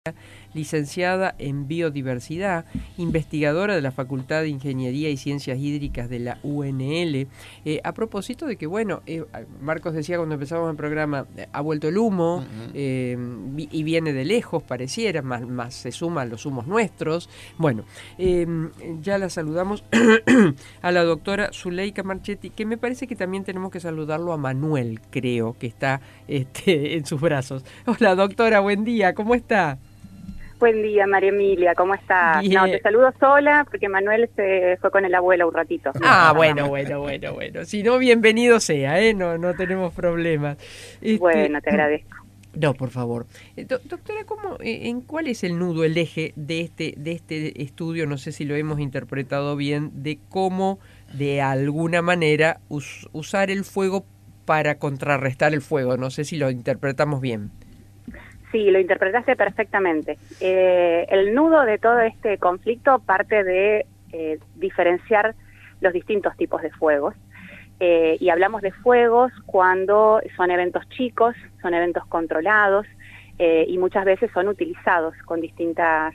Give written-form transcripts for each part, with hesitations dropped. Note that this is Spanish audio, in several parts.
licenciada en Biodiversidad, investigadora de la Facultad de Ingeniería y Ciencias Hídricas de la UNL. A propósito de que, bueno, Marcos decía cuando empezamos el programa, ha vuelto el humo, y viene de lejos, pareciera, más se suman los humos nuestros. Bueno, ya la saludamos a la doctora Zuleika Marchetti, que me parece que también tenemos que saludarlo a Manuel, creo, que está en sus brazos. Hola, doctora, buen día, ¿cómo está? Buen día, María Emilia, ¿cómo estás? Bien. No, te saludo sola porque Manuel se fue con el abuelo un ratito. Bueno. Si no, bienvenido sea, no tenemos problemas. Bueno, te agradezco. No, por favor. Doctora, ¿en cuál es el nudo, el eje de este estudio? No sé si lo hemos interpretado bien, de cómo, de alguna manera, usar el fuego para contrarrestar el fuego. No sé si lo interpretamos bien. Sí, lo interpretaste perfectamente. El nudo de todo este conflicto parte de diferenciar los distintos tipos de fuegos. Y hablamos de fuegos cuando son eventos chicos, son eventos controlados y muchas veces son utilizados con distintas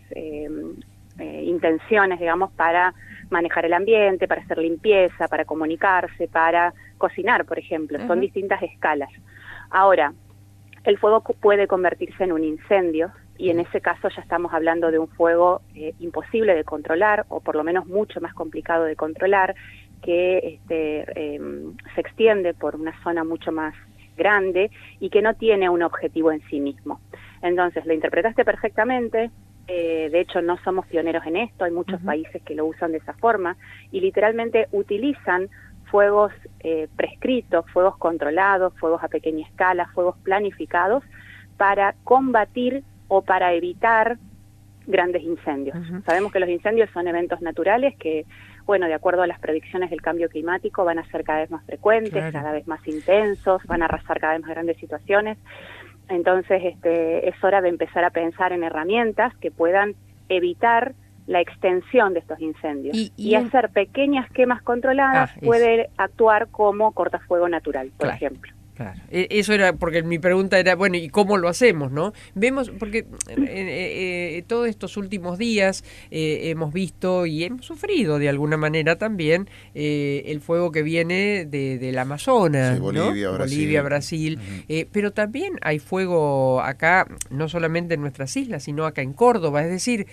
intenciones, digamos, para manejar el ambiente, para hacer limpieza, para comunicarse, para cocinar, por ejemplo. Son distintas escalas. Ahora, el fuego puede convertirse en un incendio y en ese caso ya estamos hablando de un fuego imposible de controlar o por lo menos mucho más complicado de controlar, que se extiende por una zona mucho más grande y que no tiene un objetivo en sí mismo. Entonces, lo interpretaste perfectamente. De hecho, no somos pioneros en esto, hay muchos países que lo usan de esa forma y literalmente utilizan fuegos prescritos, fuegos controlados, fuegos a pequeña escala, fuegos planificados para combatir o para evitar grandes incendios. Sabemos que los incendios son eventos naturales que, bueno, de acuerdo a las predicciones del cambio climático, van a ser cada vez más frecuentes, cada vez más intensos, van a arrasar cada vez más grandes situaciones. Entonces, es hora de empezar a pensar en herramientas que puedan evitar la extensión de estos incendios y hacer pequeñas quemas controladas puede actuar como cortafuego natural, por ejemplo. Claro, eso era porque mi pregunta era, bueno, ¿y cómo lo hacemos, no? Vemos, porque todos estos últimos días hemos visto y hemos sufrido de alguna manera también el fuego que viene del Amazonas, sí, Bolivia, ¿no? Brasil. Brasil, pero también hay fuego acá, no solamente en nuestras islas, sino acá en Córdoba, es decir,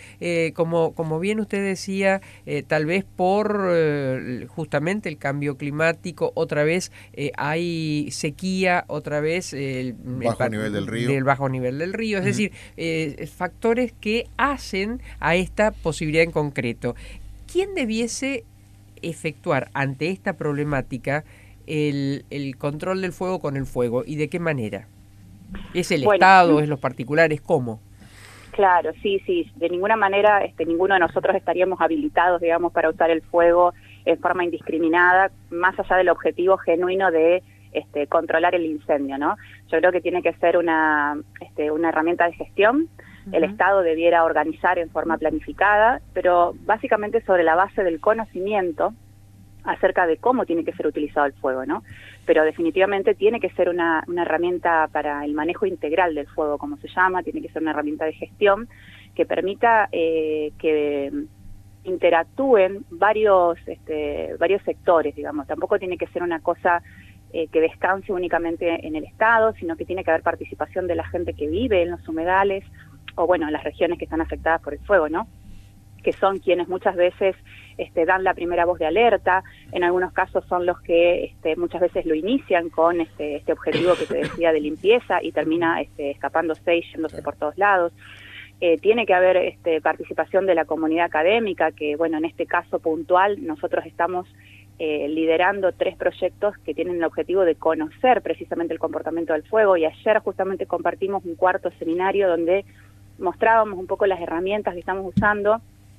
como bien usted decía, tal vez por justamente el cambio climático, otra vez hay sequía, otra vez el bajo nivel del río. Del bajo nivel del río, es decir, factores que hacen a esta posibilidad en concreto. ¿Quién debiese efectuar ante esta problemática el control del fuego con el fuego y de qué manera? ¿Es el Estado, es los particulares, cómo? Claro, sí, de ninguna manera ninguno de nosotros estaríamos habilitados, digamos, para usar el fuego en forma indiscriminada, más allá del objetivo genuino de controlar el incendio, ¿no? Yo creo que tiene que ser una herramienta de gestión. El Estado debiera organizar en forma planificada, pero básicamente sobre la base del conocimiento acerca de cómo tiene que ser utilizado el fuego, ¿no? Pero definitivamente tiene que ser una herramienta para el manejo integral del fuego, como se llama, tiene que ser una herramienta de gestión que permita que interactúen varios sectores, digamos. Tampoco tiene que ser una cosa que descanse únicamente en el Estado, sino que tiene que haber participación de la gente que vive en los humedales o, bueno, en las regiones que están afectadas por el fuego, ¿no? Que son quienes muchas veces dan la primera voz de alerta, en algunos casos son los que muchas veces lo inician con este objetivo que te decía de limpieza y termina escapándose y yéndose por todos lados. Tiene que haber participación de la comunidad académica, que, bueno, en este caso puntual nosotros estamos liderando 3 proyectos que tienen el objetivo de conocer precisamente el comportamiento del fuego, y ayer justamente compartimos un cuarto seminario donde mostrábamos un poco las herramientas que estamos usando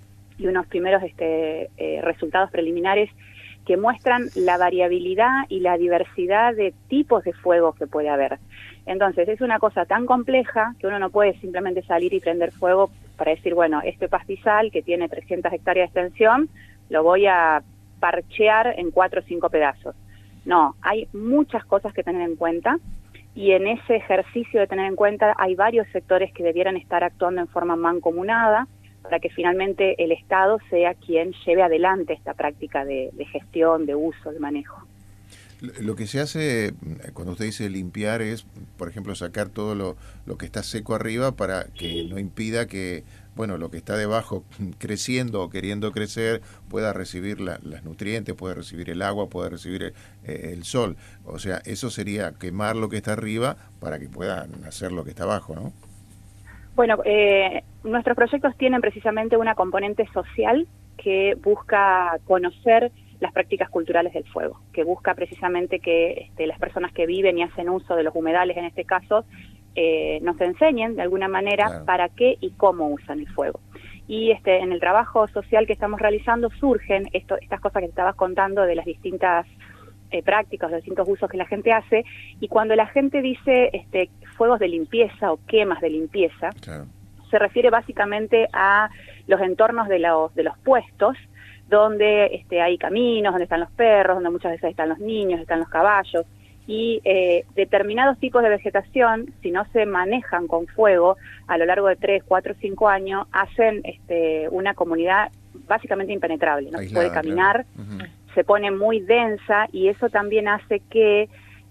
y unos primeros resultados preliminares que muestran la variabilidad y la diversidad de tipos de fuego que puede haber. Entonces, es una cosa tan compleja que uno no puede simplemente salir y prender fuego para decir, bueno, este pastizal que tiene 300 hectáreas de extensión, lo voy a parchear en 4 o 5 pedazos. No, hay muchas cosas que tener en cuenta y en ese ejercicio de tener en cuenta hay varios sectores que debieran estar actuando en forma mancomunada para que finalmente el Estado sea quien lleve adelante esta práctica de gestión, de uso, de manejo. Lo que se hace cuando usted dice limpiar es, por ejemplo, sacar todo lo que está seco arriba para que no impida que, bueno, lo que está debajo creciendo o queriendo crecer pueda recibir las nutrientes, pueda recibir el agua, pueda recibir el sol. O sea, eso sería quemar lo que está arriba para que pueda nacer lo que está abajo, ¿no? Bueno, nuestros proyectos tienen precisamente una componente social que busca conocer las prácticas culturales del fuego, que busca precisamente que las personas que viven y hacen uso de los humedales, en este caso, nos enseñen de alguna manera claro. para qué y cómo usan el fuego. Y en el trabajo social que estamos realizando surgen estas cosas que te estabas contando de las distintas prácticas, los distintos usos que la gente hace, y cuando la gente dice fuegos de limpieza o quemas de limpieza, claro. se refiere básicamente a los entornos de los puestos, donde hay caminos, donde están los perros, donde muchas veces están los niños, están los caballos, y determinados tipos de vegetación, si no se manejan con fuego a lo largo de 3, 4, 5 años, hacen una comunidad básicamente impenetrable, no se puede caminar, claro. Se pone muy densa, y eso también hace que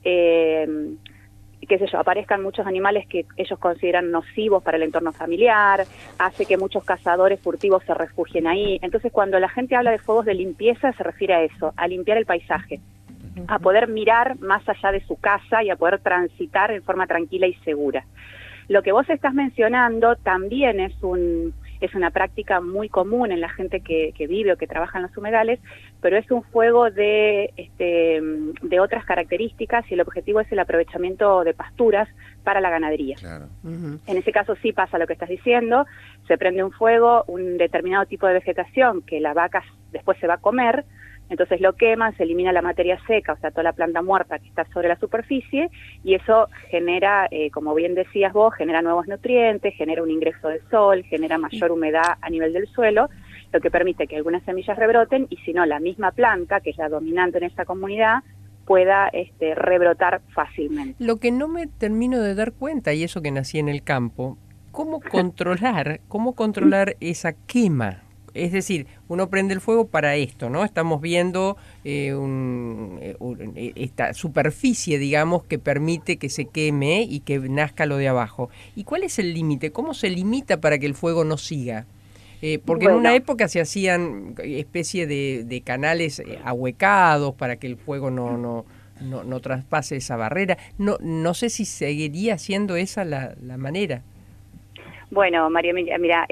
qué sé yo, aparezcan muchos animales que ellos consideran nocivos para el entorno familiar, hace que muchos cazadores furtivos se refugien ahí. Entonces, cuando la gente habla de fuegos de limpieza, se refiere a eso, a limpiar el paisaje, a poder mirar más allá de su casa y a poder transitar en forma tranquila y segura. Lo que vos estás mencionando también es una práctica muy común en la gente que vive o que trabaja en los humedales, pero es un fuego de otras características, y el objetivo es el aprovechamiento de pasturas para la ganadería. Claro. En ese caso sí pasa lo que estás diciendo, se prende un fuego, un determinado tipo de vegetación que la vaca después se va a comer, entonces lo queman, se elimina la materia seca, o sea, toda la planta muerta que está sobre la superficie, y eso genera, como bien decías vos, genera nuevos nutrientes, genera un ingreso de sol, genera mayor humedad a nivel del suelo, lo que permite que algunas semillas rebroten, y si no, la misma planta, que es la dominante en esa comunidad, pueda rebrotar fácilmente. Lo que no me termino de dar cuenta, y eso que nací en el campo, ¿cómo controlar esa quema? Es decir, uno prende el fuego para esto, ¿no? Estamos viendo esta superficie, digamos, que permite que se queme y que nazca lo de abajo. ¿Y cuál es el límite? ¿Cómo se limita para que el fuego no siga? Porque en una época se hacían especie de canales ahuecados para que el fuego no traspase esa barrera. No sé si seguiría siendo esa la manera. Bueno, María Emilia, mira,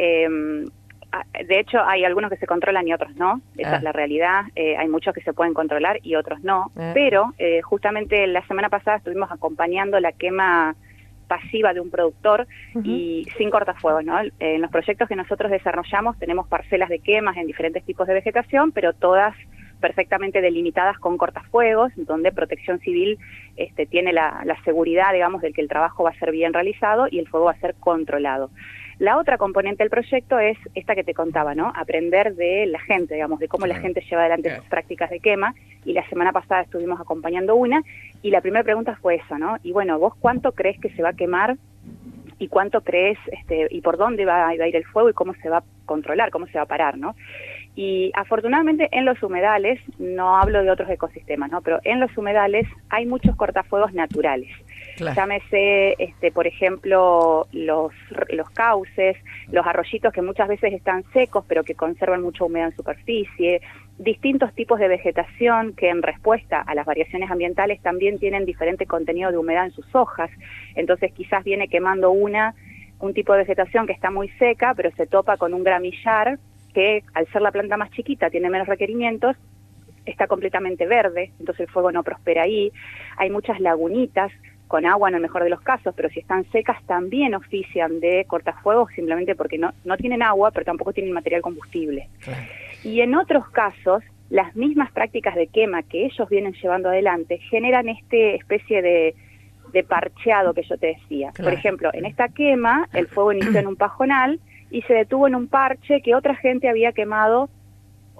de hecho hay algunos que se controlan y otros no, esa es la realidad, hay muchos que se pueden controlar y otros no, pero justamente la semana pasada estuvimos acompañando la quema pasiva de un productor y sin cortafuegos, ¿no? En los proyectos que nosotros desarrollamos tenemos parcelas de quemas en diferentes tipos de vegetación, pero todas perfectamente delimitadas con cortafuegos, donde Protección Civil tiene la seguridad, digamos, de que el trabajo va a ser bien realizado y el fuego va a ser controlado. La otra componente del proyecto es esta que te contaba, ¿no? Aprender de la gente, digamos, de cómo la gente lleva adelante sus prácticas de quema, y la semana pasada estuvimos acompañando una, y la primera pregunta fue esa, ¿no? Y bueno, ¿vos cuánto crees que se va a quemar? ¿Y cuánto crees, y por dónde va a ir el fuego y cómo se va a controlar, cómo se va a parar, ¿no? Y afortunadamente en los humedales, no hablo de otros ecosistemas, ¿no? Pero en los humedales hay muchos cortafuegos naturales. Claro. Llámese, por ejemplo, los cauces, los arroyitos que muchas veces están secos pero que conservan mucha humedad en superficie, distintos tipos de vegetación que en respuesta a las variaciones ambientales también tienen diferente contenido de humedad en sus hojas. Entonces quizás viene quemando un tipo de vegetación que está muy seca, pero se topa con un gramillar que al ser la planta más chiquita tiene menos requerimientos, está completamente verde, entonces el fuego no prospera ahí. Hay muchas lagunitas con agua en el mejor de los casos, pero si están secas también ofician de cortafuegos simplemente porque no tienen agua, pero tampoco tienen material combustible. Claro. Y en otros casos, las mismas prácticas de quema que ellos vienen llevando adelante generan especie de parcheado que yo te decía. Claro. Por ejemplo, en esta quema, el fuego inició en un pajonal y se detuvo en un parche que otra gente había quemado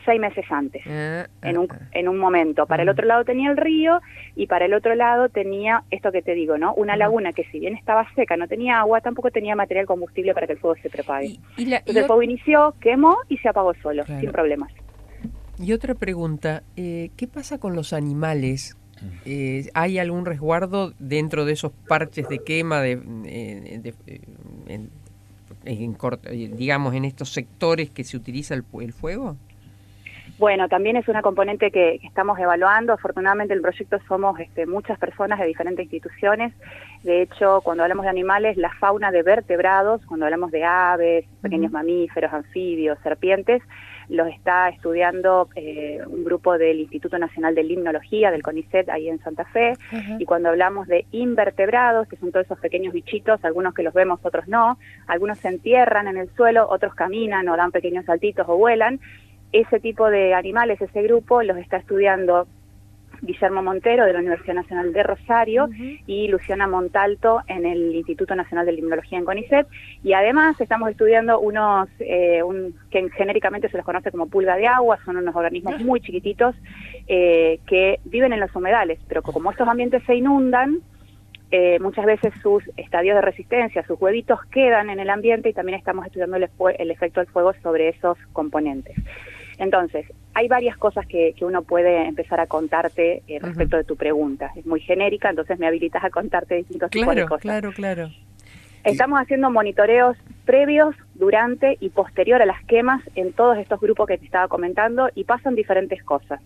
6 meses antes, en un momento. Para el otro lado tenía el río y para el otro lado tenía esto que te digo, ¿no? Una laguna que si bien estaba seca, no tenía agua, tampoco tenía material combustible para que el fuego se propague. Entonces el fuego inició, quemó y se apagó solo, sin problemas. Y otra pregunta, ¿qué pasa con los animales? ¿Hay algún resguardo dentro de esos parches de quema, digamos, en estos sectores que se utiliza el fuego? Bueno, también es una componente que estamos evaluando. Afortunadamente, en el proyecto somos muchas personas de diferentes instituciones. De hecho, cuando hablamos de animales, la fauna de vertebrados, cuando hablamos de aves, pequeños mamíferos, anfibios, serpientes, los está estudiando un grupo del Instituto Nacional de Limnología, del CONICET, ahí en Santa Fe. Y cuando hablamos de invertebrados, que son todos esos pequeños bichitos, algunos que los vemos, otros no, algunos se entierran en el suelo, otros caminan o dan pequeños saltitos o vuelan. Ese tipo de animales, ese grupo, los está estudiando Guillermo Montero de la Universidad Nacional de Rosario y Luciana Montalto en el Instituto Nacional de Limnología en CONICET, y además estamos estudiando unos que genéricamente se los conoce como pulga de agua, son unos organismos muy chiquititos que viven en los humedales, pero como estos ambientes se inundan, muchas veces sus estadios de resistencia, sus huevitos quedan en el ambiente, y también estamos estudiando el efecto del fuego sobre esos componentes. Entonces, hay varias cosas que uno puede empezar a contarte respecto de tu pregunta. Es muy genérica, entonces me habilitas a contarte distintos tipos de cosas. Claro. Estamos haciendo monitoreos previos, durante y posterior a las quemas en todos estos grupos que te estaba comentando, y pasan diferentes cosas.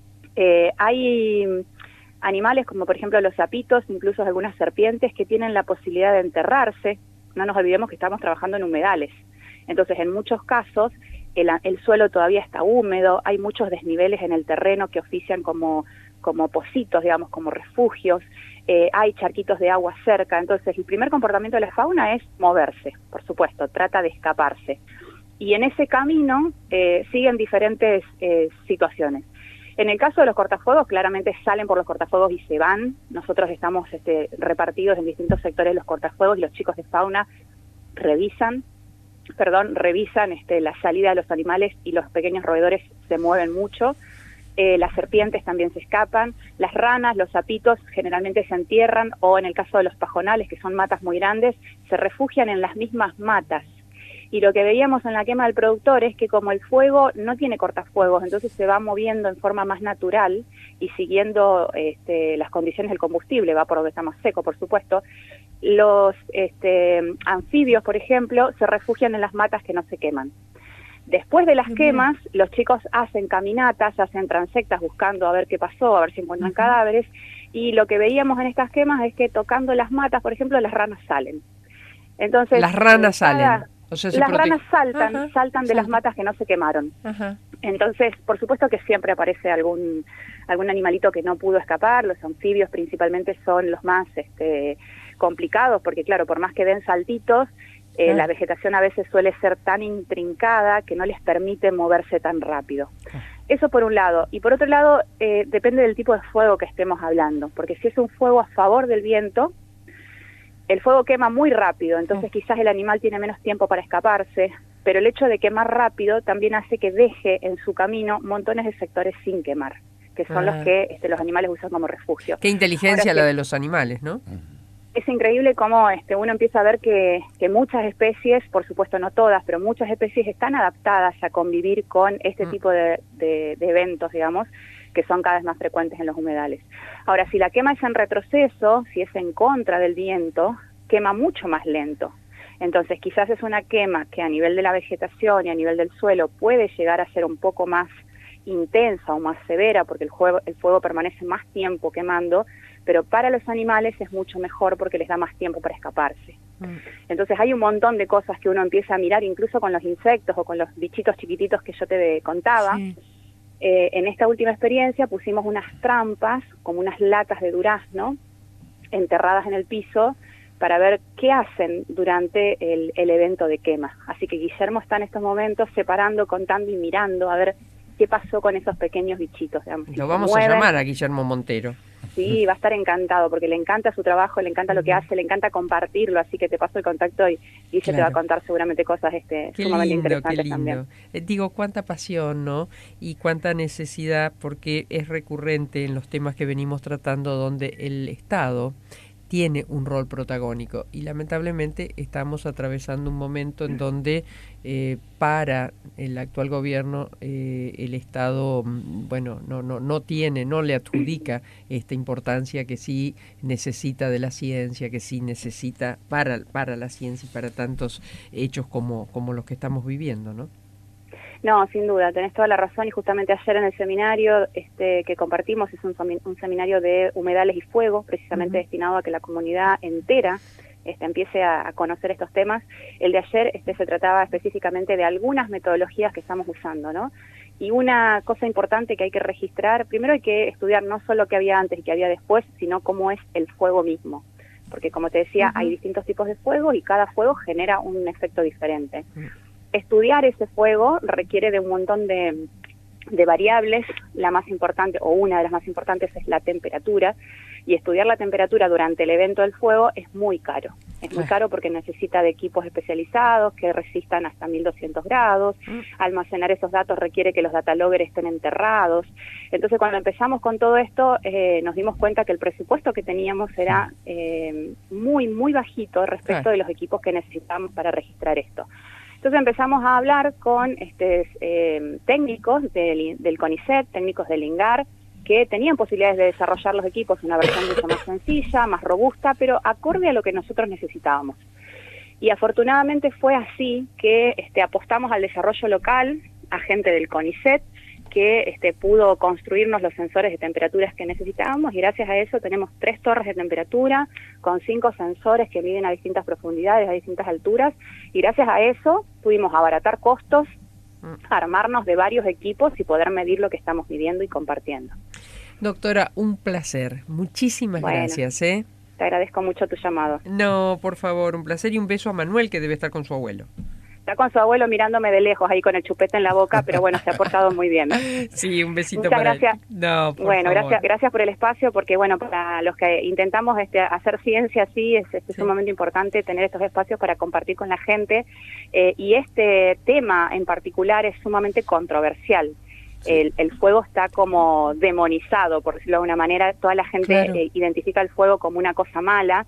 Hay animales como por ejemplo los sapitos, incluso algunas serpientes, que tienen la posibilidad de enterrarse. No nos olvidemos que estamos trabajando en humedales. Entonces, en muchos casos, el suelo todavía está húmedo, hay muchos desniveles en el terreno que ofician como pocitos, digamos, como refugios, hay charquitos de agua cerca. Entonces, el primer comportamiento de la fauna es moverse, por supuesto, trata de escaparse. Y en ese camino siguen diferentes situaciones. En el caso de los cortafuegos, claramente salen por los cortafuegos y se van. Nosotros estamos repartidos en distintos sectores de los cortafuegos, y los chicos de fauna revisan la salida de los animales, y los pequeños roedores se mueven mucho. Las serpientes también se escapan, las ranas, los sapitos generalmente se entierran, o en el caso de los pajonales, que son matas muy grandes, se refugian en las mismas matas. Y lo que veíamos en la quema del productor es que como el fuego no tiene cortafuegos, entonces se va moviendo en forma más natural y siguiendo las condiciones del combustible, va por donde está más seco, por supuesto. Los anfibios, por ejemplo, se refugian en las matas que no se queman. Después de las quemas, los chicos hacen caminatas, hacen transectas buscando a ver qué pasó, a ver si encuentran cadáveres, y lo que veíamos en estas quemas es que tocando las matas, por ejemplo, las ranas salen. Entonces, las ranas salen. O sea, las ranas saltan de las matas que no se quemaron. Entonces, por supuesto que siempre aparece algún animalito que no pudo escapar. Los anfibios principalmente son los más complicados, porque claro, por más que den saltitos, la vegetación a veces suele ser tan intrincada que no les permite moverse tan rápido. Eso por un lado. Y por otro lado, depende del tipo de fuego que estemos hablando, porque si es un fuego a favor del viento, el fuego quema muy rápido, entonces quizás el animal tiene menos tiempo para escaparse, pero el hecho de quemar rápido también hace que deje en su camino montones de sectores sin quemar, que son los que los animales usan como refugio. Qué inteligencia la de los animales, ¿no? Es increíble cómo uno empieza a ver que muchas especies, por supuesto no todas, pero muchas especies están adaptadas a convivir con este tipo de eventos, digamos, que son cada vez más frecuentes en los humedales. Ahora, si la quema es en retroceso, si es en contra del viento, quema mucho más lento. Entonces, quizás es una quema que a nivel de la vegetación y a nivel del suelo puede llegar a ser un poco más intensa o más severa, porque el fuego permanece más tiempo quemando, pero para los animales es mucho mejor porque les da más tiempo para escaparse. Entonces hay un montón de cosas que uno empieza a mirar, incluso con los insectos o con los bichitos chiquititos que yo te contaba. Sí. En esta última experiencia pusimos unas trampas, como unas latas de durazno, enterradas en el piso, para ver qué hacen durante el evento de quema. Así que Guillermo está en estos momentos separando, contando y mirando a ver qué pasó con esos pequeños bichitos. Digamos, Lo vamos a llamar a Guillermo Montero. Sí, va a estar encantado porque le encanta su trabajo, le encanta lo que hace, le encanta compartirlo, así que te paso el contacto y se te va a contar seguramente cosas sumamente interesantes también. Digo, cuánta pasión, ¿no? Y cuánta necesidad, porque es recurrente en los temas que venimos tratando donde el Estado tiene un rol protagónico y lamentablemente estamos atravesando un momento en donde para el actual gobierno el Estado no le adjudica esta importancia que sí necesita de la ciencia, que sí necesita para la ciencia y para tantos hechos como los que estamos viviendo, ¿no? No, sin duda, tenés toda la razón y justamente ayer en el seminario que compartimos, es un seminario de humedales y fuego, precisamente destinado a que la comunidad entera empiece a conocer estos temas. El de ayer se trataba específicamente de algunas metodologías que estamos usando, ¿no? Y una cosa importante que hay que registrar, primero hay que estudiar no solo qué había antes y qué había después, sino cómo es el fuego mismo. Porque como te decía, hay distintos tipos de fuego y cada fuego genera un efecto diferente. Estudiar ese fuego requiere de un montón de variables. La más importante, o una de las más importantes, es la temperatura, y estudiar la temperatura durante el evento del fuego es muy caro. Es muy caro porque necesita de equipos especializados que resistan hasta 1200 grados. Almacenar esos datos requiere que los dataloggers estén enterrados. Entonces, cuando empezamos con todo esto, nos dimos cuenta que el presupuesto que teníamos era muy, muy bajito respecto de los equipos que necesitábamos para registrar esto. Entonces empezamos a hablar con técnicos del CONICET, técnicos del INGAR, que tenían posibilidades de desarrollar los equipos, una versión mucho más sencilla, más robusta, pero acorde a lo que nosotros necesitábamos. Y afortunadamente fue así que apostamos al desarrollo local, a gente del CONICET, que pudo construirnos los sensores de temperaturas que necesitábamos, y gracias a eso tenemos 3 torres de temperatura con 5 sensores que miden a distintas profundidades, a distintas alturas, y gracias a eso pudimos abaratar costos, armarnos de varios equipos y poder medir lo que estamos midiendo y compartiendo. Doctora, un placer. Muchísimas gracias. Te agradezco mucho tu llamado. No, por favor, un placer, y un beso a Manuel, que debe estar con su abuelo. Está con su abuelo mirándome de lejos, ahí con el chupete en la boca, pero bueno, se ha portado muy bien. Sí, un besito. Muchas para gracias. él. No, por bueno, favor. gracias por el espacio, porque bueno, para los que intentamos hacer ciencia así, es sumamente importante tener estos espacios para compartir con la gente, y este tema en particular es sumamente controversial. El fuego está como demonizado, por decirlo de alguna manera. Toda la gente identifica el fuego como una cosa mala,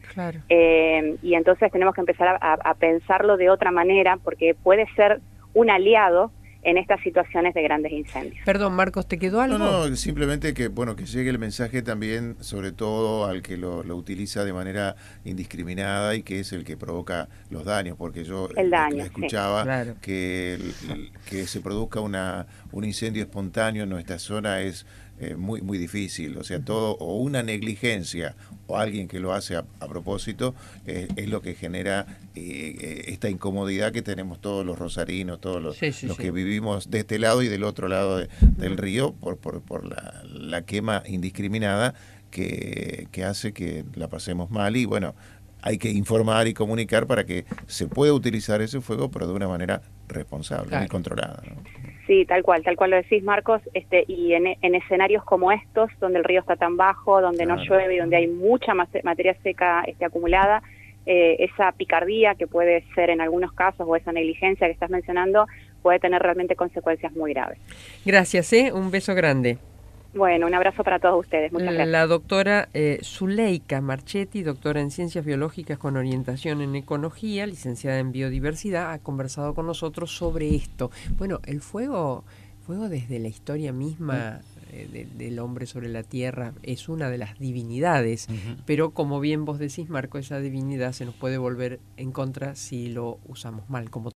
y entonces tenemos que empezar a pensarlo de otra manera, porque puede ser un aliado en estas situaciones de grandes incendios. Perdón, Marcos, ¿te quedó algo? No, simplemente que llegue el mensaje también, sobre todo al que lo utiliza de manera indiscriminada y que es el que provoca los daños, porque yo escuchaba que se produzca un incendio espontáneo en nuestra zona es muy muy difícil, o sea, todo o una negligencia o alguien que lo hace a propósito es lo que genera esta incomodidad que tenemos todos los rosarinos, todos los que vivimos de este lado y del otro lado del río por la quema indiscriminada que hace que la pasemos mal. Y bueno, hay que informar y comunicar para que se pueda utilizar ese fuego, pero de una manera responsable y controlada, ¿no? Sí, tal cual lo decís, Marcos, y en escenarios como estos, donde el río está tan bajo, donde no llueve y donde hay mucha materia seca acumulada, esa picardía que puede ser en algunos casos, o esa negligencia que estás mencionando, puede tener realmente consecuencias muy graves. Gracias, un beso grande. Bueno, un abrazo para todos ustedes. Muchas gracias. La doctora Zuleika Marchetti, doctora en Ciencias Biológicas con orientación en Ecología, licenciada en Biodiversidad, ha conversado con nosotros sobre esto. Bueno, el fuego desde la historia misma del hombre sobre la Tierra es una de las divinidades, pero como bien vos decís, Marco, esa divinidad se nos puede volver en contra si lo usamos mal, como